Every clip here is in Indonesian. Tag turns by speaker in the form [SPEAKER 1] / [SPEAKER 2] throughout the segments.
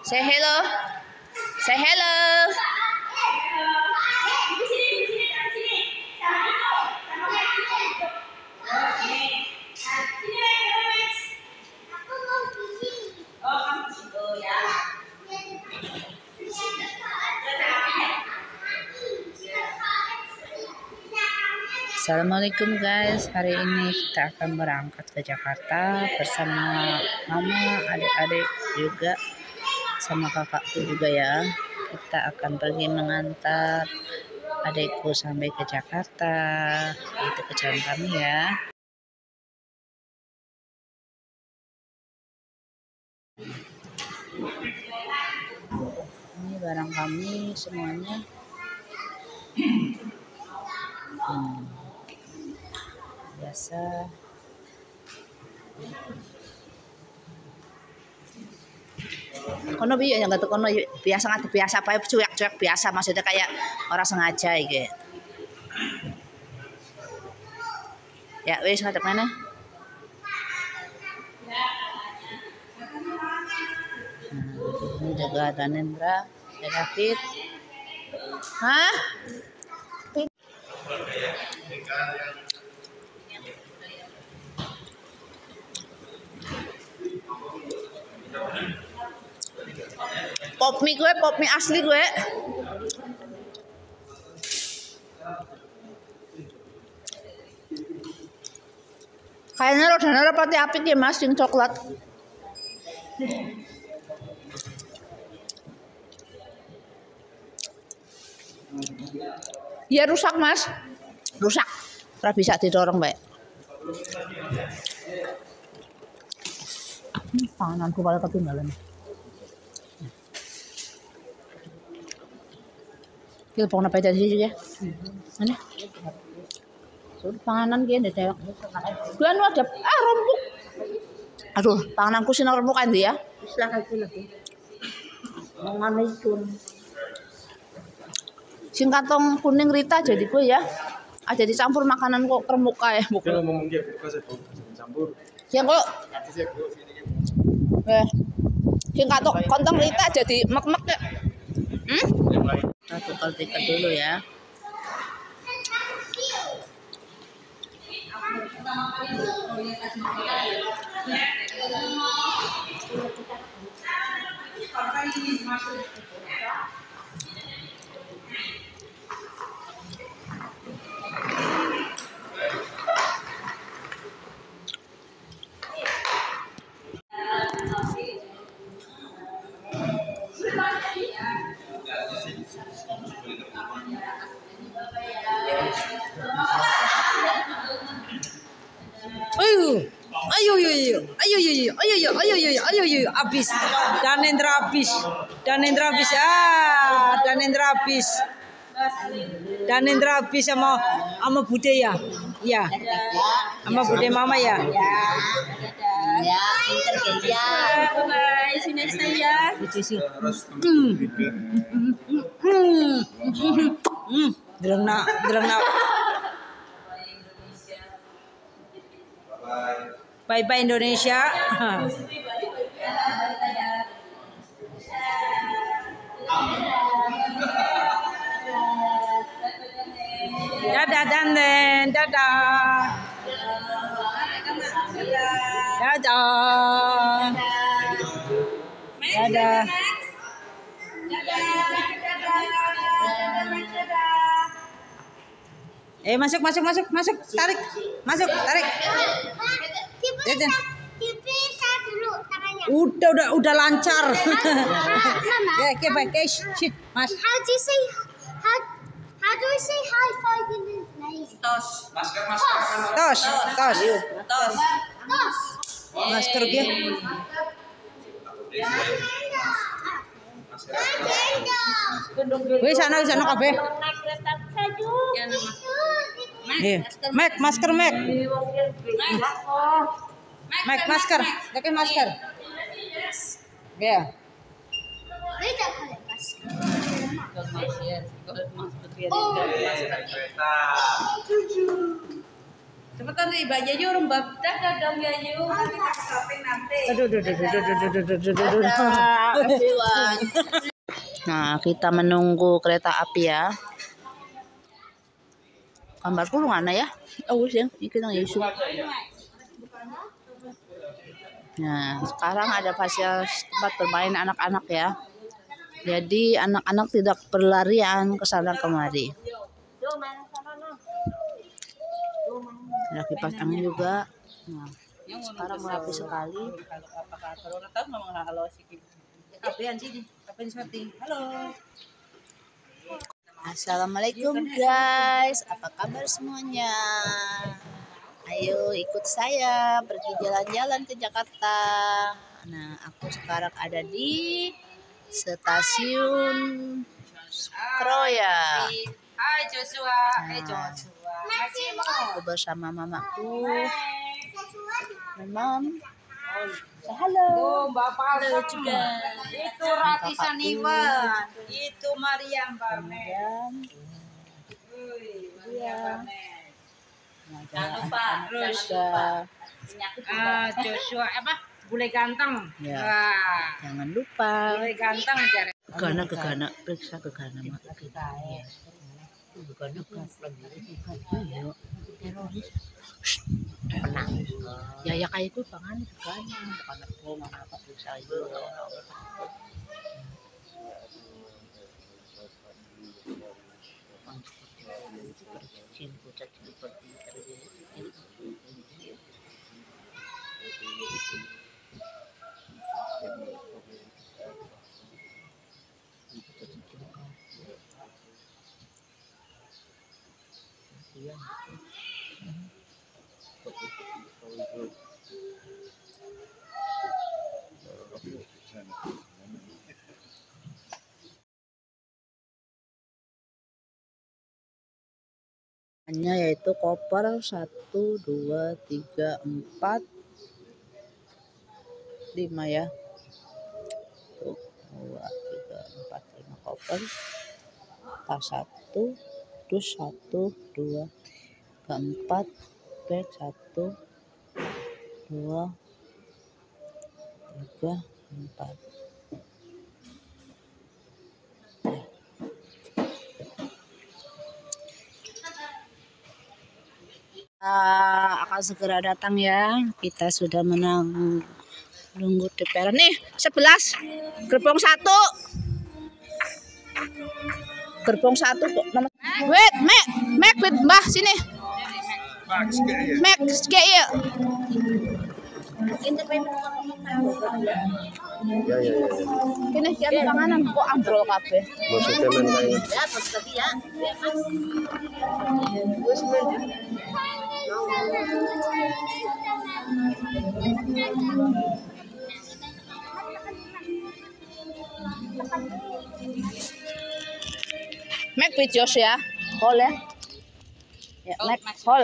[SPEAKER 1] Say hello. Say hello. Assalamualaikum guys, hari ini kita akan berangkat ke Jakarta bersama mama, adik-adik juga, sama kakakku juga ya. Kita akan pergi mengantar adikku sampai ke Jakarta. Itu tujuan kami ya. Ini barang kami semuanya. Biasa kono piye ya nggak kono biasa apa cuek biasa, maksudnya kayak orang sengaja gitu ya. Wis ngadep mana ini juga Danendra dan David. Hah? Pop mie asli gue. Kayaknya rodanya rapati apik ya mas, yang coklat. Ya rusak mas, rusak. Ora bisa didorong baik. Pangananku pada ketinggalan. Kita pengen apa aja sih juga? Mana? Sudah panganan gini deh. Bulan lu ada rempuk. Aduh, pangananku sih rempuk kan dia.
[SPEAKER 2] Silakan lagi. Mengenai itu.
[SPEAKER 1] Sing kantong kuning Rita jadi gue ya. Ada dicampur makanan kok remuk kayak buku.
[SPEAKER 3] Kalau ngomong dia buka saya campur.
[SPEAKER 1] Yang kok. Sing kantong Rita jadi mek-mek ya. Kita tukar tiket dulu ya.
[SPEAKER 2] Ayo, habis. Danendra habis. Danendra habis sama Bude ya. Iya. Sama Bude mama ya.
[SPEAKER 1] Ya, pinter ya.
[SPEAKER 2] Bye, see you next time ya. Deleng nak. Bye bye Indonesia. Dadah Danden, dadah. Masuk. Tarik.
[SPEAKER 4] Dipisah dulu tangannya.
[SPEAKER 2] Udah lancar. Shit, Mas.
[SPEAKER 4] How do we say high five in English?
[SPEAKER 2] Tos.
[SPEAKER 4] Dos.
[SPEAKER 2] Masker dia. Wih, sana kabeh. Mek, masker Mek. Mek, masker. Pakai masker. Ya.
[SPEAKER 4] Beda kali masker.
[SPEAKER 1] Cepetan nih, Mbak Yayu rembab dadah dong Yayu. Nanti tak shopping nanti.
[SPEAKER 2] Aduh.
[SPEAKER 1] Nah, kita menunggu kereta api ya. Gambar kurung mana ya? Oh, sih, ini nang Yesus. Nah, sekarang ada fasilitas tempat bermain anak-anak ya. Jadi anak-anak tidak berlarian ke sana kemari. Ada kipas angin juga. Nah, sekarang rapi sekali. Assalamualaikum guys, apa kabar semuanya? Ayo ikut saya pergi jalan-jalan ke Jakarta. Nah, aku sekarang ada di stasiun Kroya.
[SPEAKER 2] Hai Joshua.
[SPEAKER 1] Aku bersama mamaku. Mom, say hello.
[SPEAKER 2] Bapak
[SPEAKER 1] Halo juga.
[SPEAKER 2] Itu Rati Saniwan. Itu Mariam
[SPEAKER 1] Kemudian, iya.
[SPEAKER 2] Jangan lupa terus Joshua apa? Bule ganteng.
[SPEAKER 1] Ya.
[SPEAKER 2] Wah,
[SPEAKER 1] Jangan lupa.
[SPEAKER 2] bule ganteng cari.
[SPEAKER 1] Gegana, periksa gegana mak. Ya kayak itu pangan gegana, bukan aku mana apa periksa itu. Hanya yaitu koper 1, 2, 3, 4, 5 ya. 1, 2, 3, 4, 5 koper. Tas 1, dus 1, 2, 3, 4, bag 1, 2, 3, 4. Akan segera datang ya. Kita sudah menunggu DPR nih 11 gerbong 1. Gerbong 1 kok nomor. Wait, Mek wait Mbah sini. Mek kayak ya.
[SPEAKER 3] Ya.
[SPEAKER 1] Kene kian panganan kok ambrol kabeh.
[SPEAKER 3] Maksudnya men kayak
[SPEAKER 1] Ya, tapi ya. Mac with Josh ya. Hol ya. Ya, Mac hol.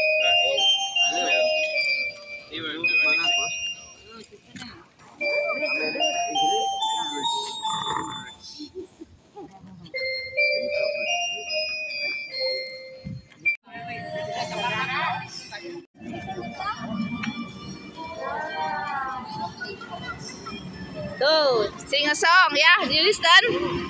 [SPEAKER 1] Tuh, sing a song ya, you listen.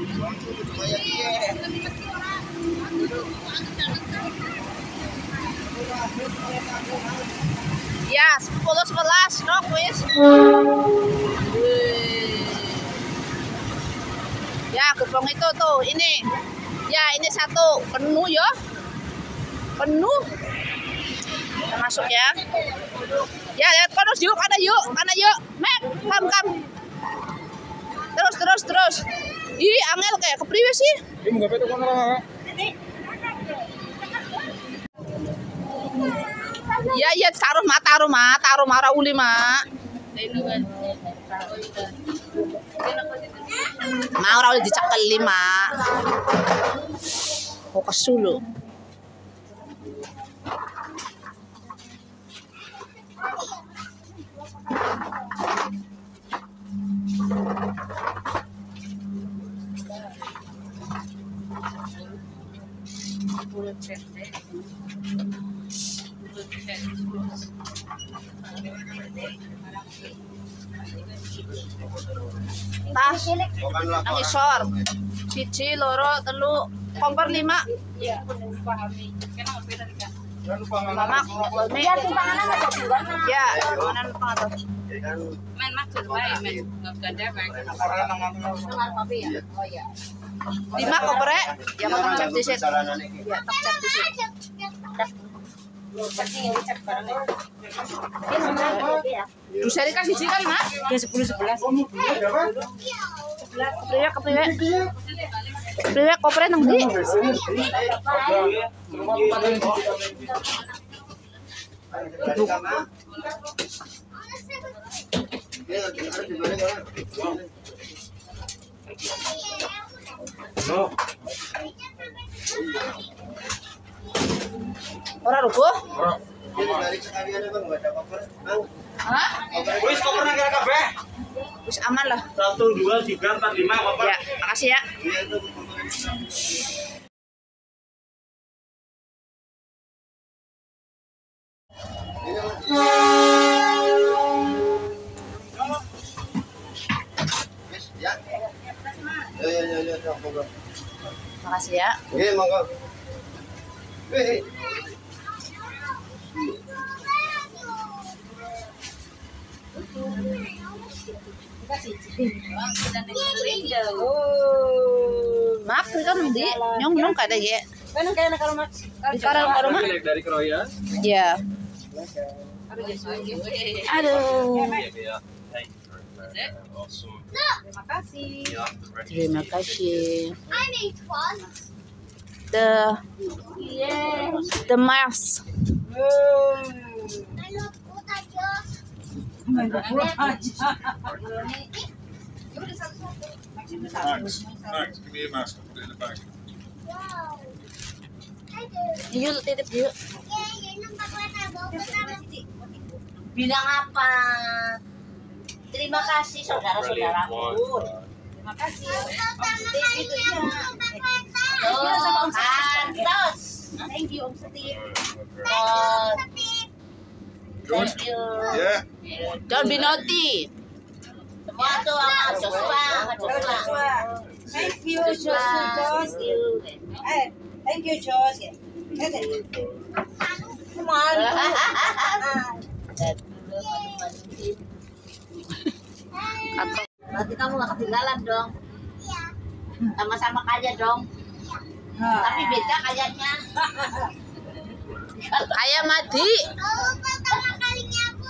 [SPEAKER 1] Ya, 10-11, no quiz. Ya, gerbong itu tuh, ini. Ya, ini 1, penuh ya. Penuh. Kita masuk ya. Ya, terus yuk, kana yuk. Mek, kam. Terus. Ih, angel kayak kepriwe sih?
[SPEAKER 3] ini enggak betul kan.
[SPEAKER 1] Ya, taruh mah uli mah. Mau ora dicekel 5. Fokus dulu. Tas nang isor. 1, 2, 3, kompor 5. Mama, ya timbangan apa tuh? Ya, timbangan apa tuh? Men maksud bae men. Ganda bae. Dengar kopi ya? Oh iya. 5 kompore, ya mau cek di situ. Ya, cek di situ. Bisa dikasih sih kan, Mak?
[SPEAKER 2] Ya 10-11.
[SPEAKER 1] Kepriwe kopre nang ndi? Ora rubuh? Hah?
[SPEAKER 3] Wis koper nang kabeh.
[SPEAKER 1] Wis aman lah.
[SPEAKER 3] 1 2 3 4 5 koper.
[SPEAKER 1] Ya, makasih ya. Makasih ya.
[SPEAKER 3] Nggih, monggo. Wih.
[SPEAKER 1] Maaf, kan di nyong kada ya.
[SPEAKER 2] Kan kayak kalau Max.
[SPEAKER 1] Karo mah.
[SPEAKER 3] Dari Kroya.
[SPEAKER 1] Ya. Aduh.
[SPEAKER 2] Terima kasih.
[SPEAKER 1] Terima kasih.
[SPEAKER 4] I need one.
[SPEAKER 1] The mask.
[SPEAKER 4] I love what I just.
[SPEAKER 5] Max, give me your mask. I'll put it in the bag.
[SPEAKER 4] Wow. I do.
[SPEAKER 1] Yuk titip yuk.
[SPEAKER 4] Yeah, yun ang pagkakataon.
[SPEAKER 6] Bilang apa? Terima kasih saudara-saudaraku.
[SPEAKER 2] Terima kasih.
[SPEAKER 6] Tuh, Santos. Thank you, Om Steve. Thank you.
[SPEAKER 5] Yeah.
[SPEAKER 1] Don't be naughty.
[SPEAKER 6] Semua tuh sama Joshua.
[SPEAKER 2] Thank you, Jos.
[SPEAKER 6] Thank you.
[SPEAKER 2] Thank you, Jos.
[SPEAKER 6] Berarti kamu gak ketinggalan dong. Sama-sama kaya dong. Tapi beda kayaknya.
[SPEAKER 1] Ayam mati.
[SPEAKER 4] Oh, pertama kalinya aku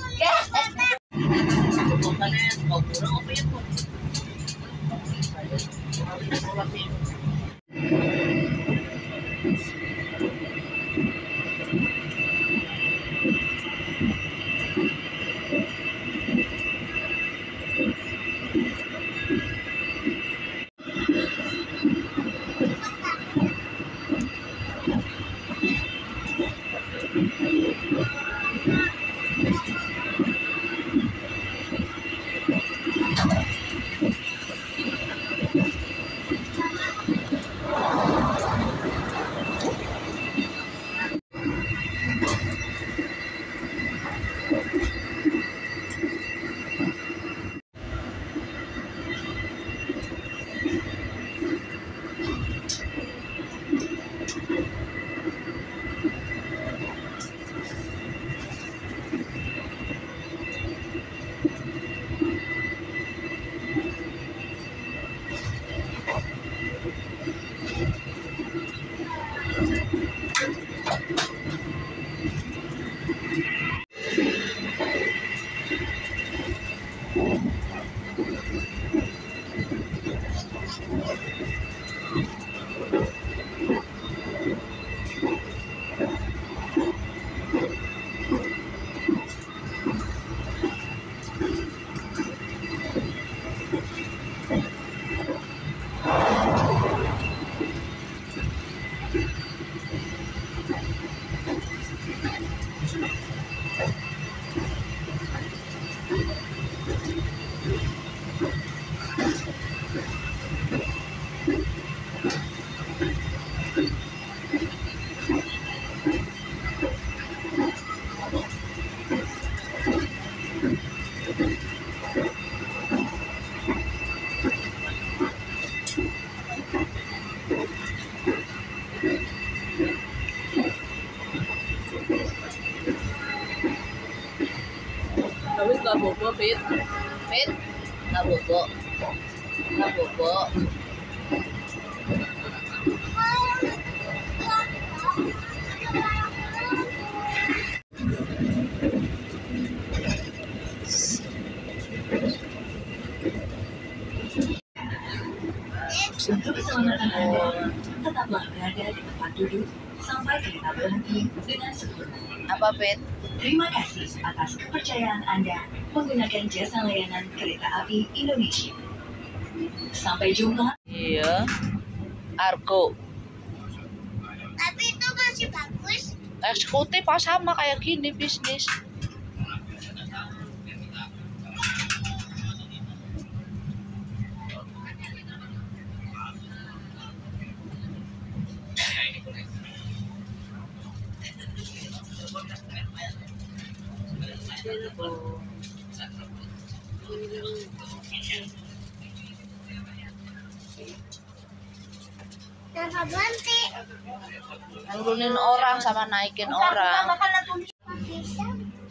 [SPEAKER 1] Nggak bobo, Fit. Fit, nggak bobo. Nggak bobo.
[SPEAKER 5] Untuk keselamatan Anda, tetaplah berada di tempat duduk sampai kereta berhenti dengan sempurna.
[SPEAKER 1] Apa, Fit?
[SPEAKER 5] Terima kasih atas kepercayaan Anda menggunakan jasa layanan kereta api Indonesia. Sampai jumpa.
[SPEAKER 1] Iya. Argo.
[SPEAKER 4] Tapi itu masih bagus.
[SPEAKER 1] Eksekutif sama kayak gini bisnis.
[SPEAKER 4] Jangan berhenti.
[SPEAKER 1] Nurunin orang sama naikin orang.
[SPEAKER 4] Bisa.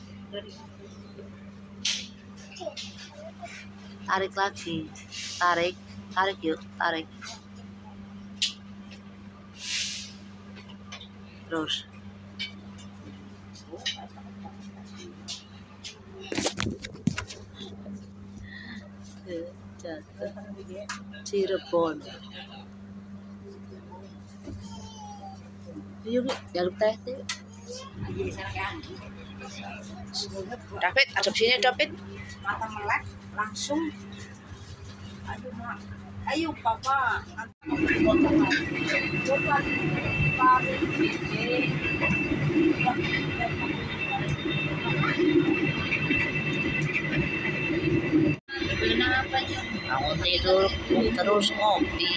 [SPEAKER 1] Tarik lagi. Tarik. Tarik yuk. Tarik. Terus. Cirebon. Yuk, jaluk teh. David, adep sini David.
[SPEAKER 2] Mata melek langsung. Aduh, Mak. Ayo, Papa.
[SPEAKER 1] Kenapa nih? Aku tidur terus ngopi.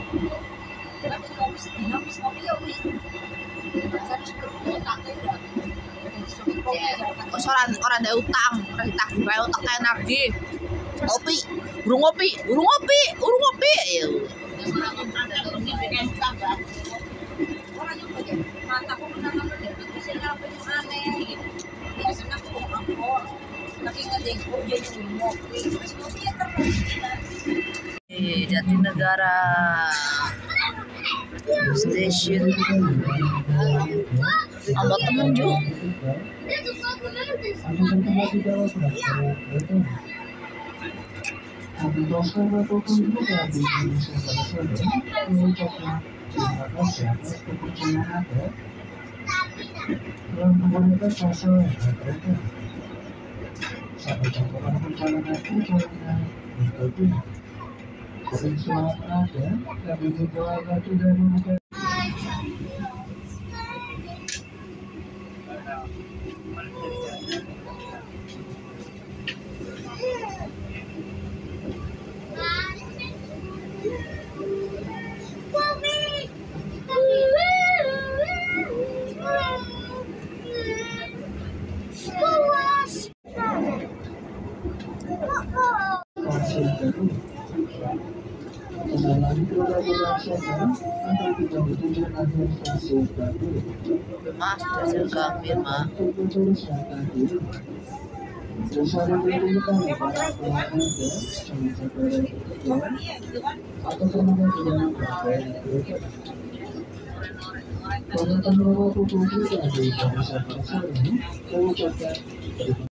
[SPEAKER 1] Orang ada utang, orang ditagih bae utang kayak nagih. Ngopi, burung ngopi, burung ngopi, burung ngopi. Ya. Jatinegara Station. Sama temen juga.
[SPEAKER 4] Itu bagus.
[SPEAKER 1] Mas, hasil gambir, Mak.